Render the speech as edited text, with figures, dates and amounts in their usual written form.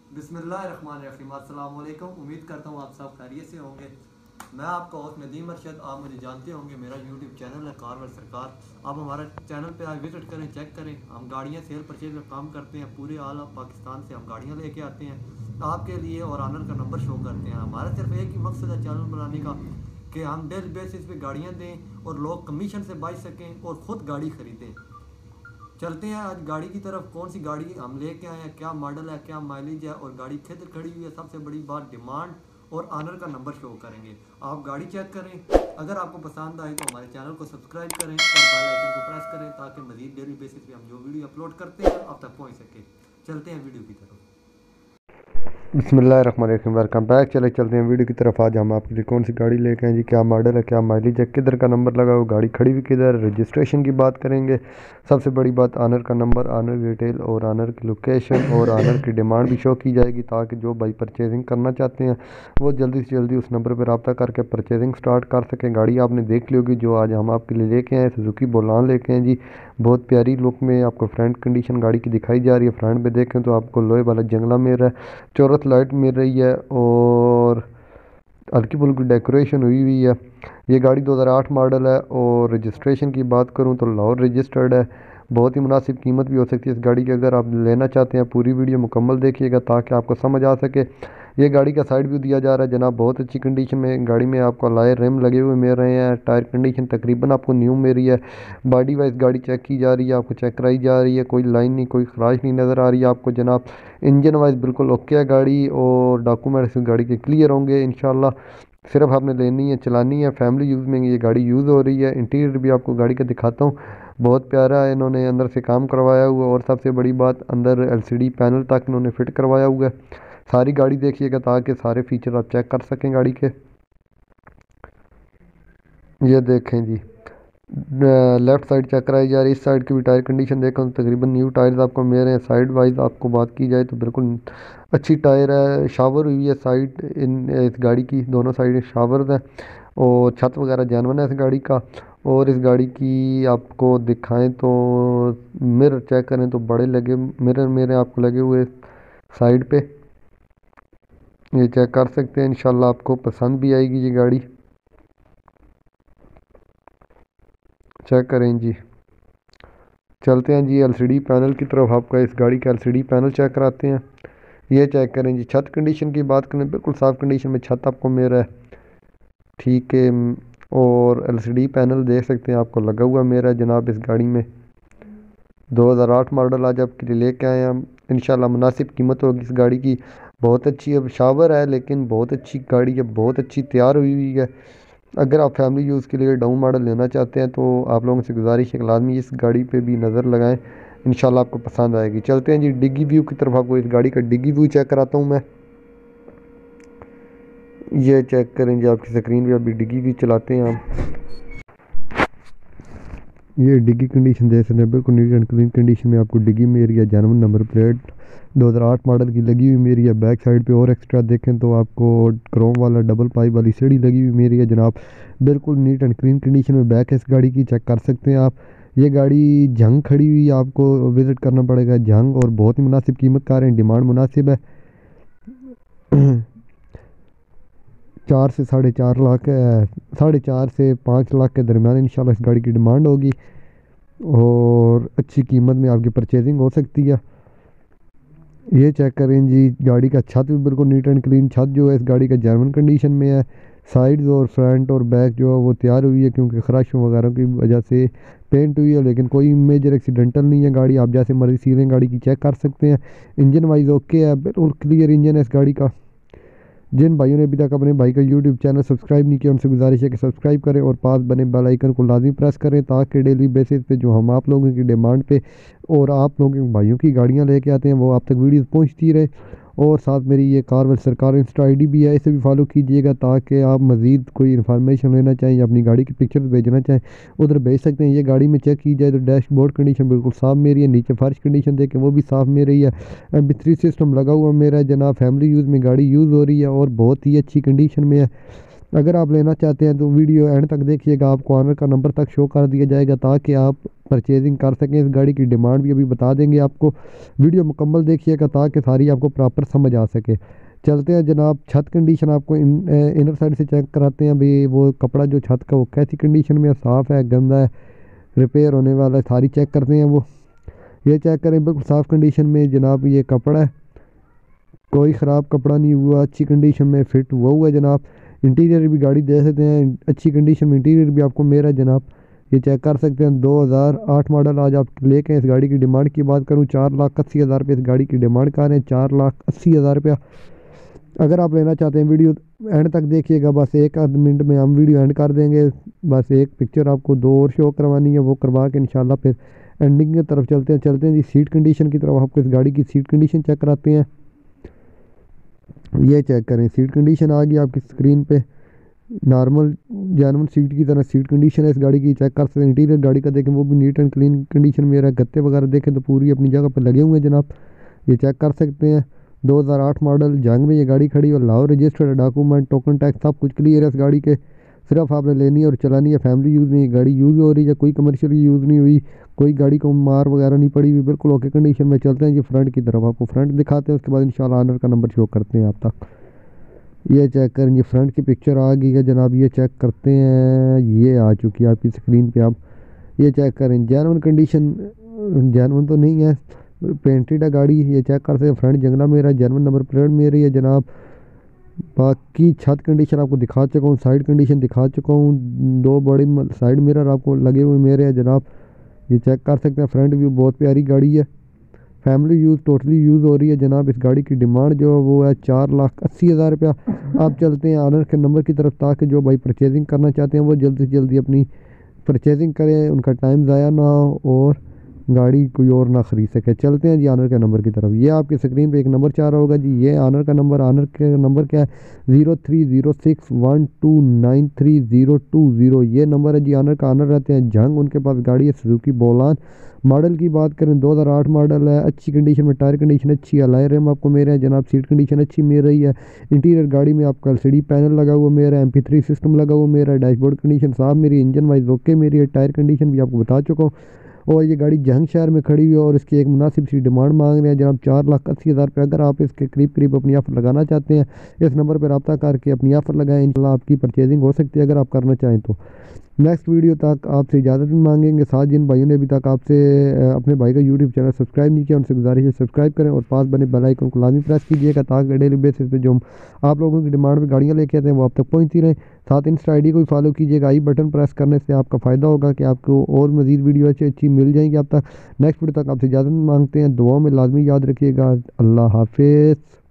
बिस्मिल्लाहिर्रहमानिर्रहीम। अस्सलाम वालेकुम। उम्मीद करता हूँ आप सब खैरियत से होंगे। मैं आपका होस्ट नदीम अरशद। आप मुझे जानते होंगे, मेरा यूट्यूब चैनल है कारवर सरकार। आप हमारा चैनल पे आज विजिट करें, चेक करें। हम गाड़ियाँ सेल परचेज का काम करते हैं। पूरे ऑल ऑफ पाकिस्तान से हम गाड़ियाँ लेके आते हैं आपके लिए और ऑनर का नंबर शो करते हैं। हमारा सिर्फ एक ही मकसद है चैनल बनाने का कि हम डेली बेसिस पे गाड़ियाँ दें और लोग कमीशन से बच सकें और ख़ुद गाड़ी ख़रीदें। चलते हैं आज गाड़ी की तरफ। कौन सी गाड़ी हम लेके आए हैं, क्या मॉडल है, क्या माइलेज है और गाड़ी किधर खड़ी हुई है। सबसे बड़ी बात डिमांड और ऑनर का नंबर शो करेंगे। आप गाड़ी चेक करें। अगर आपको पसंद आए तो हमारे चैनल को सब्सक्राइब करें और बेल आइकन को प्रेस करें ताकि मजीद डेली बेसिस पे हम जो वीडियो अपलोड करते हैं आप तक पहुंच सके। चलते हैं वीडियो की तरफ। बिस्मिल्लाहिर्रहमानिर्रहीम। Welcome back. चले चलते हैं वीडियो की तरफ। आज हम आपके लिए कौन सी गाड़ी लेके आए जी, क्या मॉडल है, क्या माइलेज है, किधर का नंबर लगा हो, गाड़ी खड़ी हुई किधर, रजिस्ट्रेशन की बात करेंगे। सबसे बड़ी बात ऑनर का नंबर, ऑनर डिटेल और ऑनर की लोकेशन और ऑनर की डिमांड भी शो की जाएगी ताकि जो भाई परचेजिंग करना चाहते हैं वो जल्दी से जल्दी उस नंबर पर रब्ता करके परचेजिंग स्टार्ट कर सकें। गाड़ी आपने देख ली होगी जो आज हम आपके लिए लेके आए, सुजुकी बोलान लेके आए जी। बहुत प्यारी लुक में आपको फ्रंट कंडीशन गाड़ी की दिखाई जा रही है। फ्रंट पे देखें तो आपको लोहे वाला जंगला मिल रहा है, चौरस लाइट मिल रही है और हल्की फुल्की डेकोरेशन हुई हुई है। ये गाड़ी 2008 मॉडल है और रजिस्ट्रेशन की बात करूं तो लाहौर रजिस्टर्ड है। बहुत ही मुनासिब कीमत भी हो सकती है इस गाड़ी की। अगर आप लेना चाहते हैं पूरी वीडियो मुकम्मल देखिएगा ताकि आपको समझ आ सके। ये गाड़ी का साइड व्यू दिया जा रहा है जनाब, बहुत अच्छी कंडीशन में गाड़ी में आपको अलॉय रिम लगे हुए मिल रहे हैं। टायर कंडीशन तकरीबन आपको न्यू मिल रही है। बॉडी वाइज गाड़ी चेक की जा रही है, आपको चेक कराई जा रही है, कोई लाइन नहीं, कोई खराश नहीं नज़र आ रही है आपको जनाब। इंजन वाइज बिल्कुल ओके है गाड़ी और डॉक्यूमेंट्स गाड़ी के क्लियर होंगे इंशाल्लाह। सिर्फ आपने लेनी है, चलानी है। फैमिली यूज़ में ये गाड़ी यूज़ हो रही है। इंटीरियर भी आपको गाड़ी का दिखाता हूँ, बहुत प्यारा है। इन्होंने अंदर से काम करवाया हुआ है और सबसे बड़ी बात अंदर एलसीडी पैनल तक इन्होंने फिट करवाया हुआ है। सारी गाड़ी देखिएगा ताकि सारे फीचर आप चेक कर सकें गाड़ी के। ये देखें जी, लेफ्ट साइड चेक कराई जा रही है। इस साइड की भी टायर कंडीशन देखो तो तकरीबन न्यू टायर्स आपको मिल रहे हैं। साइड वाइज आपको बात की जाए तो बिल्कुल अच्छी टायर है। शावर हुई है साइड इन इस गाड़ी की, दोनों साइड शावर है और छत वगैरह जानवन है इस गाड़ी का। और इस गाड़ी की आपको दिखाएं तो मिरर चेक करें तो बड़े लगे मिरर मेरे आपको लगे हुए साइड पे, ये चेक कर सकते हैं। इंशाल्लाह आपको पसंद भी आएगी ये गाड़ी। चेक करें जी। चलते हैं जी एलसीडी पैनल की तरफ। आपका इस गाड़ी का एलसीडी पैनल चेक कराते हैं। ये चेक करें जी। छत कंडीशन की बात करें बिल्कुल साफ़ कंडीशन में छत आपको मिल रहा है, ठीक है। और एलसीडी पैनल देख सकते हैं आपको लगा हुआ मेरा जनाब इस गाड़ी में। 2008 मॉडल आज आपके लिए लेके आए हम। इंशाल्लाह मुनासिब कीमत होगी इस गाड़ी की। बहुत अच्छी है, शावर है लेकिन बहुत अच्छी गाड़ी है, बहुत अच्छी तैयार हुई हुई है। अगर आप फैमिली यूज़ के लिए डाउन मॉडल लेना चाहते हैं तो आप लोगों से गुजारिश है कि लाजमी इस गाड़ी पे भी नज़र लगाएं, इंशाल्लाह आपको पसंद आएगी। चलते हैं जी डिग्गी व्यू की तरफ। आपको इस गाड़ी का डिग्गी व्यू चेक कराता हूँ मैं। ये चेक करें जी आपकी स्क्रीन पे, अभी डिग्गी व्यू चलाते हैं हम। ये डिग्गी कंडीशन देख सकते हैं, बिल्कुल नीट एंड क्लीन कंडीशन में आपको डिग्गी मेरी है। जानवर नंबर प्लेट 2008 मॉडल की लगी हुई मेरी है। बैक साइड पे और एक्स्ट्रा देखें तो आपको क्रोम वाला डबल पाइप वाली सीढ़ी लगी हुई मेरी है जनाब, बिल्कुल नीट एंड क्लीन कंडीशन में बैक है इस गाड़ी की, चेक कर सकते हैं आप। ये गाड़ी जंग खड़ी हुई है, आपको विज़िट करना पड़ेगा जंग, और बहुत ही मुनासिब कीमत का रहे हैं, डिमांड मुनासिब है। 4 से 4.5 लाख, 4.5 से 5 लाख के दरमियान इंशाल्लाह इस गाड़ी की डिमांड होगी और अच्छी कीमत में आपकी परचेजिंग हो सकती है। ये चेक करें जी गाड़ी का छत भी बिल्कुल नीट एंड क्लीन छत जो है इस गाड़ी का जर्मन कंडीशन में है। साइड्स और फ्रंट और बैक जो है वो तैयार हुई है क्योंकि खराशों वगैरह की वजह से पेंट हुई है, लेकिन कोई मेजर एक्सीडेंटल नहीं है गाड़ी। आप जैसे मर्जी सीलें गाड़ी की चेक कर सकते हैं। इंजन वाइज ओके है, बिल्कुल क्लियर इंजन है इस गाड़ी का। जिन भाइयों ने अभी तक अपने भाई का यूट्यूब चैनल सब्सक्राइब नहीं किया उनसे गुजारिश है कि सब्सक्राइब करें और पास बने बेल आइकन को लाजमी प्रेस करें ताकि डेली बेसिस पे जो हम आप लोगों की डिमांड पे और आप लोगों के भाइयों की गाड़ियां लेके आते हैं वो आप तक वीडियोस पहुंचती रहे। और साथ मेरी ये कारवल सरकार इंस्टा आईडी भी है, इसे भी फॉलो कीजिएगा ताकि आप मज़ीद कोई इन्फॉर्मेशन लेना चाहें या अपनी गाड़ी की पिक्चर्स भेजना चाहें उधर भेज सकते हैं। ये गाड़ी में चेक की जाए तो डैशबोर्ड कंडीशन बिल्कुल साफ़ मेरी है, नीचे फर्श कंडीशन देखें वो भी साफ़ मेरी है। MP3 सिस्टम लगा हुआ मेरा है जनाब, फैमिली यूज़ में गाड़ी यूज़ हो रही है और बहुत ही अच्छी कंडीशन में है। अगर आप लेना चाहते हैं तो वीडियो एंड तक देखिएगा, आपको ऑनर का नंबर तक शो कर दिया जाएगा ताकि आप परचेजिंग कर सकें। इस गाड़ी की डिमांड भी अभी बता देंगे आपको, वीडियो मुकम्मल देखिएगा ताकि सारी आपको प्रॉपर समझ आ सके। चलते हैं जनाब, छत कंडीशन आपको इनर साइड से चेक कराते हैं भाई, वो कपड़ा जो छत का वो कैसी कंडीशन में है, साफ़ है, गंदा है, रिपेयर होने वाला है, सारी चेक करते हैं। वो ये चेक करें, बिल्कुल साफ़ कंडीशन में जनाब ये कपड़ा है, कोई ख़राब कपड़ा नहीं हुआ, अच्छी कंडीशन में फिट हुआ हुआ है जनाब। इंटीरियर भी गाड़ी दे सकते हैं, अच्छी कंडीशन में इंटीरियर भी आपको मेरा जनाब ये चेक कर सकते हैं। 2008 मॉडल आज आप लेके इस गाड़ी की डिमांड की बात करूँ 4,80,000 रुपये इस गाड़ी की डिमांड कर रहे हैं, 4,80,000 रुपया। अगर आप लेना चाहते हैं वीडियो एंड तक देखिएगा, बस एक आध मिनट में हम वीडियो एंड कर देंगे। बस एक पिक्चर आपको दो और शो करवानी है, वो करवा के इंशाल्लाह फिर एंडिंग की तरफ चलते हैं जी। सीट कंडीशन की तरफ आपको इस गाड़ी की सीट कंडीशन चेक कराते हैं। ये चेक करें, सीट कंडीशन आ गई आपकी स्क्रीन पे, नॉर्मल जेन्युइन सीट की तरह सीट कंडीशन है इस गाड़ी की, चेक कर सकते हैं। इंटीरियर गाड़ी का देखें वो भी नीट एंड क्लीन कंडीशन में रहा, गत्ते वगैरह देखें तो पूरी अपनी जगह पर लगे हुए हैं जनाब, ये चेक कर सकते हैं। 2008 मॉडल जंग में ये गाड़ी खड़ी और Lahore registered document, token tax सब कुछ क्लियर है इस गाड़ी के। सिर्फ आपने लेनी है और चलानी है, फैमिली यूज़ में ये गाड़ी यूज़ हो रही है, कोई कमर्शियल यूज़ नहीं हुई, कोई गाड़ी को मार वगैरह नहीं पड़ी हुई, बिल्कुल ओके कंडीशन में। चलते हैं जी फ्रंट की तरफ, आपको फ्रंट दिखाते हैं, उसके बाद इंशाल्लाह ऑनर का नंबर शो करते हैं आप तक। ये चेक करें, ये फ्रंट की पिक्चर आ गई है जनाब, ये चेक करते हैं, ये आ चुकी है आपकी स्क्रीन पे। आप ये चेक करें, जेन्युइन कंडीशन, जेन्युइन तो नहीं है, पेंटेड है गाड़ी, ये चेक कर सकते हैं। फ्रंट जंगला मेरा, जेन्युइन नंबर प्लेट मेरी है जनाब। बाकी छत कंडीशन आपको दिखा चुका हूँ, साइड कंडीशन दिखा चुका हूँ, दो बड़े साइड मिरर आपको लगे हुए मेरे हैं जनाब, ये चेक कर सकते हैं। फ्रंट व्यू बहुत प्यारी गाड़ी है, फैमिली यूज़ टोटली यूज़ हो रही है जनाब। इस गाड़ी की डिमांड जो है वो है 4,80,000 रुपया। आप चलते हैं ऑनर के नंबर की तरफ ताकि जो भाई परचेजिंग करना चाहते हैं वो जल्दी से जल्दी अपनी परचेजिंग करें, उनका टाइम ज़ाया ना हो और गाड़ी कोई और ना ख़रीद सके। चलते हैं जी ऑनर के नंबर की तरफ, ये आपकी स्क्रीन पे एक नंबर चाह रहा होगा जी, ये ऑनर का नंबर, ऑनर के नंबर क्या है 030612930020, ये नंबर है जी ऑनर का। ऑनर रहते हैं जंग, उनके पास गाड़ी है सुजुकी बोलान। मॉडल की बात करें 2008 मॉडल है, अच्छी कंडीशन में, टायर कंडीशन अच्छी है, अलॉय रिम आपको मेरे हैं जनाब, सीट कंडीशन अच्छी मिल रही है। इंटीरियर गाड़ी में आपका एलसीडी पैनल लगा हुआ मेरा, MP3 सिस्टम लगा हुआ मेरा, डैशबोर्ड कंडीशन साफ मेरी, इंजन वाइज ओके मेरी है, टायर कंडीशन भी आपको बता चुका हूँ। और ये गाड़ी जंग शहर में खड़ी हुई है और इसकी एक मुनासिब सी डिमांड मांग रहे हैं जनाब 4,80,000 रुपये। अगर आप इसके करीब करीब अपनी ऑफर लगाना चाहते हैं, इस नंबर पर रब्ता करके अपनी ऑफर लगाएं, इंशाल्लाह आपकी परचेजिंग हो सकती है अगर आप करना चाहें तो। नेक्स्ट वीडियो तक आपसे इजाज़त भी मांगेंगे। साथ जिन भाइयों ने अभी तक आपसे अपने भाई का यूट्यूब चैनल सब्सक्राइब नहीं किया, उनसे गुजारिश है सब्सक्राइब करें और पास बने बेल आइकन को लाजमी प्रेस कीजिएगा ताकि डेली बेसिस पे जो हम आप लोगों की डिमांड पे गाड़ियाँ लेके आते हैं वो आप तक पहुँचती रहें। साथ इंस्टा ID को भी फॉलो कीजिएगा, आई बटन प्रेस करने से आपका फ़ायदा होगा कि आपको और मज़ीद वीडियो अच्छी अच्छी मिल जाएंगी आप तक। नेक्स्ट वीडियो तक आपसे इजाज़त मांगते हैं, दुआओं में लाजमी याद रखिएगा। अल्लाह हाफिज़।